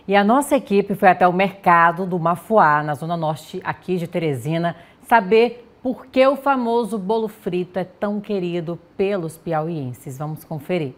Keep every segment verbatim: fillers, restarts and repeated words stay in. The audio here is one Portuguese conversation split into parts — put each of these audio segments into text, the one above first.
E a nossa equipe foi até o mercado do Mafuá, na zona norte aqui de Teresina, saber por que o famoso bolo frito é tão querido pelos piauienses. Vamos conferir.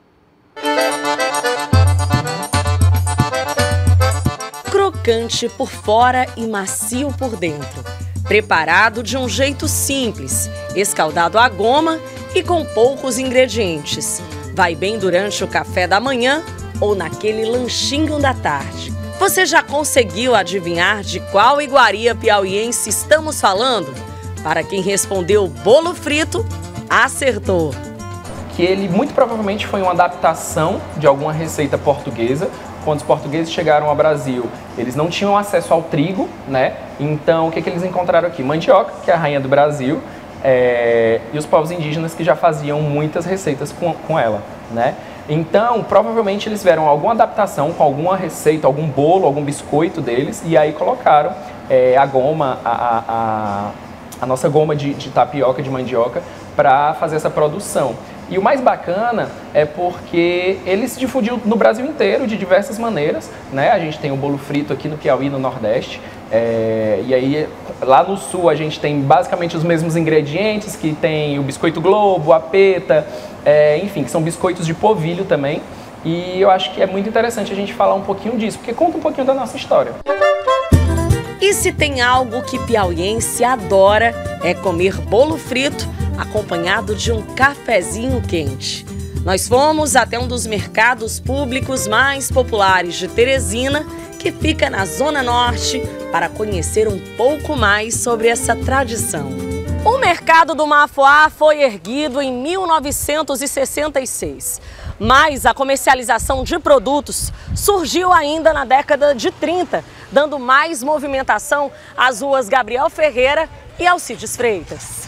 Crocante por fora e macio por dentro. Preparado de um jeito simples, escaldado à goma e com poucos ingredientes. Vai bem durante o café da manhã ou naquele lanchinho da tarde. Você já conseguiu adivinhar de qual iguaria piauiense estamos falando? Para quem respondeu bolo frito, acertou. Que ele muito provavelmente foi uma adaptação de alguma receita portuguesa. Quando os portugueses chegaram ao Brasil, eles não tinham acesso ao trigo, né? Então, o que, que eles encontraram aqui? Mandioca, que é a rainha do Brasil, é... e os povos indígenas que já faziam muitas receitas com, com ela, né? Então, provavelmente eles tiveram alguma adaptação com alguma receita, algum bolo, algum biscoito deles, e aí colocaram é, a goma, a, a, a, a nossa goma de, de tapioca, de mandioca, para fazer essa produção. E o mais bacana é porque ele se difundiu no Brasil inteiro de diversas maneiras, né? A gente tem o bolo frito aqui no Piauí, no Nordeste, é, e aí lá no Sul a gente tem basicamente os mesmos ingredientes, que tem o biscoito Globo, a peta, é, enfim, que são biscoitos de polvilho também. E eu acho que é muito interessante a gente falar um pouquinho disso, porque conta um pouquinho da nossa história. E se tem algo que piauiense adora, é comer bolo frito acompanhado de um cafezinho quente. Nós fomos até um dos mercados públicos mais populares de Teresina, que fica na Zona Norte, para conhecer um pouco mais sobre essa tradição. O mercado do Mafuá foi erguido em mil novecentos e sessenta e seis, mas a comercialização de produtos surgiu ainda na década de trinta, dando mais movimentação às ruas Gabriel Ferreira e Alcides Freitas.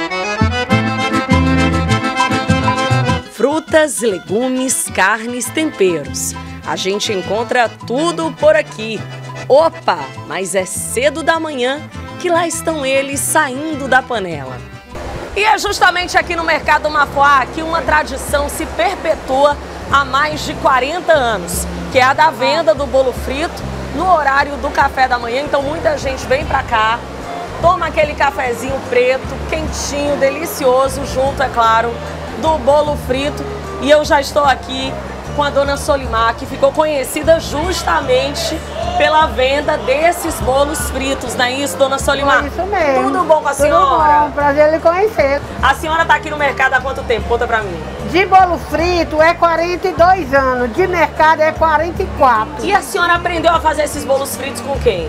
Frutas, legumes, carnes, temperos. A gente encontra tudo por aqui. Opa, mas é cedo da manhã que lá estão eles saindo da panela. E é justamente aqui no Mercado Mafuá que uma tradição se perpetua há mais de quarenta anos, que é a da venda do bolo frito no horário do café da manhã. Então muita gente vem pra cá, toma aquele cafezinho preto, quentinho, delicioso, junto, é claro, do bolo frito. E eu já estou aqui com a dona Solimar, que ficou conhecida justamente pela venda desses bolos fritos, não é isso, dona Solimar? É isso mesmo. Tudo bom com a Tudo senhora? Bom, prazer lhe conhecer. A senhora está aqui no mercado há quanto tempo? Conta pra mim. De bolo frito é quarenta e dois anos, de mercado é quarenta e quatro. E a senhora aprendeu a fazer esses bolos fritos com quem?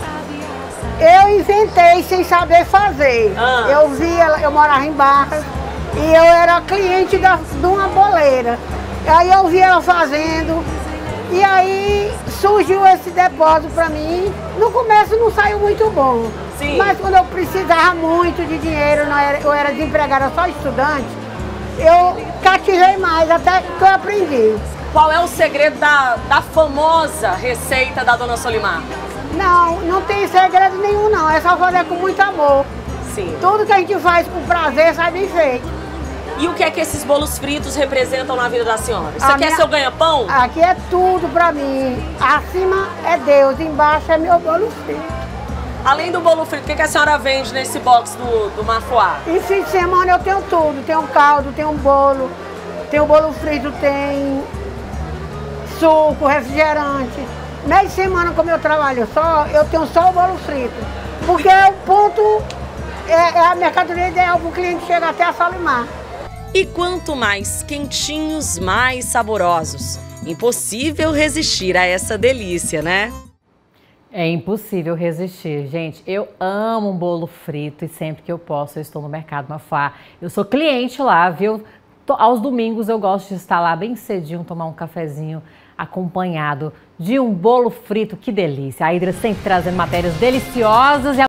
Eu inventei sem saber fazer. Ah. Eu via, eu morava em Barras e eu era cliente da, de uma boleira. Aí eu vi ela fazendo e aí surgiu esse depósito para mim. No começo não saiu muito bom. Sim. Mas quando eu precisava muito de dinheiro, não era, eu era desempregada, só estudante, eu cativei mais até que eu aprendi. Qual é o segredo da, da famosa receita da dona Solimar? Não, não tem segredo nenhum não, é só fazer com muito amor. Sim. Tudo que a gente faz com prazer sai bem feito. E o que é que esses bolos fritos representam na vida da senhora? Você a quer minha... seu ganha-pão? Aqui é tudo pra mim. Acima é Deus, embaixo é meu bolo frito. Além do bolo frito, o que, que a senhora vende nesse box do, do Mafuá? Em fim de semana eu tenho tudo. Tem um caldo, tem um bolo, tem o bolo frito, tem suco, refrigerante. Mês de semana, como eu trabalho só, eu tenho só o bolo frito. Porque o ponto é, é a mercadoria ideal para o cliente chegar até a Solimar. E quanto mais quentinhos, mais saborosos. Impossível resistir a essa delícia, né? É impossível resistir, gente. Eu amo um bolo frito e sempre que eu posso eu estou no Mercado Mafuá. Eu sou cliente lá, viu? Aos domingos eu gosto de estar lá bem cedinho, tomar um cafezinho acompanhado de um bolo frito. Que delícia! A Hidra sempre trazendo matérias deliciosas. E a